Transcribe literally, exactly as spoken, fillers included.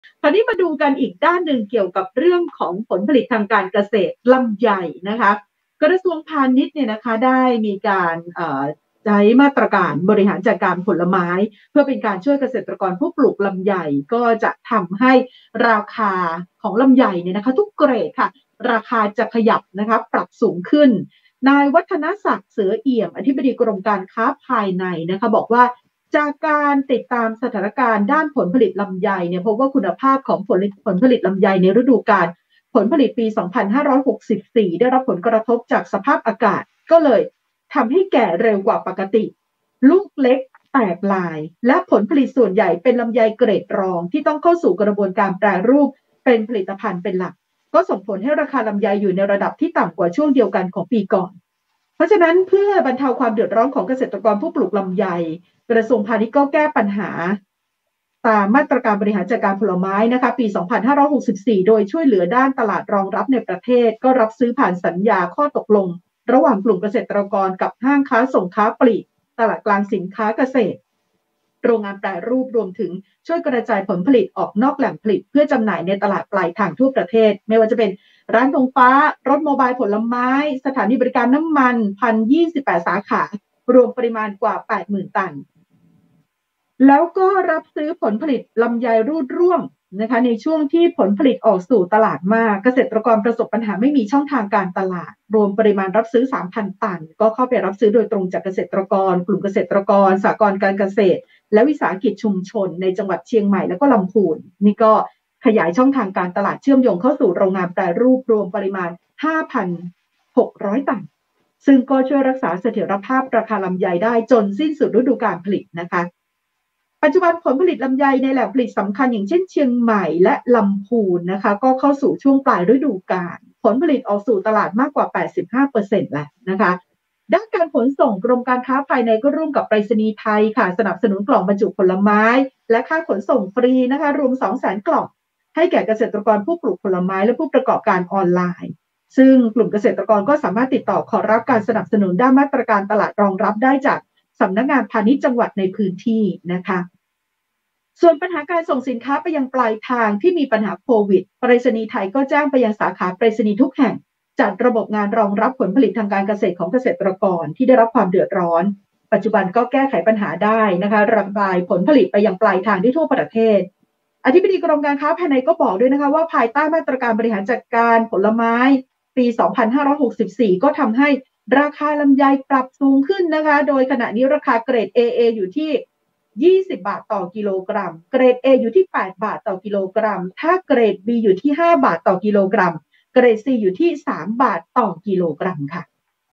คราวนี้มาดูกันอีกด้านหนึ่งเกี่ยวกับเรื่องของผลผลิตทางการเกษตรลำไยนะคะกระทรวงพาณิชย์เนี่ยนะคะได้มีการใช้มาตรการบริหารจัดการผลไม้เพื่อเป็นการช่วยเกษตรกรผู้ปลูกลำไยก็จะทำให้ราคาของลำไยเนี่ยนะคะทุกเกรดค่ะราคาจะขยับนะคะปรับสูงขึ้นนายวัฒนศักดิ์เสือเอี่ยมอธิบดีกรมการค้าภายในนะคะบอกว่าจากการติดตามสถานการณ์ด้านผลผลิตลำไยเนี่ยพบว่าคุณภาพของผลผลผลิตลำไยในฤดูกาลผลผลิตปี สองพันห้าร้อยหกสิบสี่ ได้รับผลกระทบจากสภาพอากาศก็เลยทำให้แก่เร็วกว่าปกติลูกเล็กแตกลายและผลผลิตส่วนใหญ่เป็นลำไยเกรดรองที่ต้องเข้าสู่กระบวนการแปรรูปเป็นผลิตภัณฑ์เป็นหลักก็ส่งผลให้ราคาลำไยอยู่ในระดับที่ต่ำกว่าช่วงเดียวกันของปีก่อนเพราะฉะนั้นเพื่อบรรเทาความเดือดร้อนของเกษตรกรผู้ปลูกลำไยกระทรวงพาณิชย์ก็แก้ปัญหาตามมาตรการบริหารจัดการผลไม้นะคะปี สองพันห้าร้อยหกสิบสี่ โดยช่วยเหลือด้านตลาดรองรับในประเทศก็รับซื้อผ่านสัญญาข้อตกลงระหว่างกลุ่มเกษตรกรกับห้างค้าส่งค้าปลีกตลาดกลางสินค้าเกษตรโรงงานแปรรูปรวมถึงช่วยกระจายผลผลิตออกนอกแหล่งผลิตเพื่อจำหน่ายในตลาดปลายทางทั่วประเทศไม่ว่าจะเป็นร้านธงฟ้ารถโมบายผลไม้สถานีบริการน้ำมัน หนึ่งพันยี่สิบแปด สาขารวมปริมาณกว่า แปดหมื่น ตันแล้วก็รับซื้อผลผลิตลำไยรูดร่วงนะคะในช่วงที่ผลผลิตออกสู่ตลาดมากเกษตรกรประสบปัญหาไม่มีช่องทางการตลาดรวมปริมาณรับซื้อ สามพัน ตันก็เข้าไปรับซื้อโดยตรงจากเกษตรกรกลุ่มเกษตรกรสหกรณ์การเกษตรและวิสาหกิจชุมชนในจังหวัดเชียงใหม่และก็ลำพูนนี่ก็ขยายช่องทางการตลาดเชื่อมโยงเข้าสู่โรงงานแปรรูปรวมปริมาณ ห้าพันหกร้อย ตันซึ่งก็ช่วยรักษาเสถียรภาพราคาลำไยได้จนสิ้นสุดฤดูกาลผลิตนะคะปัจจุบันผลผลิตลำไยในแหล่งผลิตสำคัญอย่างเช่นเชียงใหม่และลำพูนนะคะก็เข้าสู่ช่วงปลายฤดูกาลผลผลิตออกสู่ตลาดมากกว่า แปดสิบห้าเปอร์เซ็นต์ แล้วนะคะด้านการขนส่งกรมการค้าภายในก็ร่วมกับไปรษณีย์ไทยค่ะสนับสนุนกล่องบรรจุผลไม้และค่าขนส่งฟรีนะคะรวม สองแสน กล่องให้แก่เกษตรกรผู้ปลูกผลไม้และผู้ประกอบการออนไลน์ซึ่งกลุ่มเกษตรกรก็สามารถติดต่อขอรับการสนับสนุนด้านมาตรการตลาดรองรับได้จากสำนักงานพาณิชย์จังหวัดในพื้นที่นะคะส่วนปัญหาการส่งสินค้าไปยังปลายทางที่มีปัญหาโควิดไปรษณีย์ไทยก็แจ้งไปยังสาขาไปรษณีย์ทุกแห่งจัดระบบงานรองรับผลผลิตทางการเกษตรของเกษตรกรที่ได้รับความเดือดร้อนปัจจุบันก็แก้ไขปัญหาได้นะคะระบายผลผลิตไปยังปลายทางที่ทั่วประเทศอธิบดีกรมการค้าภายในก็บอกด้วยนะคะว่าภายใต้มาตรการบริหารจัดการผลไม้ปี สองพันห้าร้อยหกสิบสี่ ก็ทำให้ราคาลำไยปรับสูงขึ้นนะคะโดยขณะนี้ราคาเกรด เอ เอ อยู่ที่ยี่สิบบาทต่อกิโลกรัมเกรด A อยู่ที่แปดบาทต่อกิโลกรัมถ้าเกรด B อยู่ที่ห้าบาทต่อกิโลกรัมเกรด C อยู่ที่สามบาทต่อกิโลกรัมค่ะ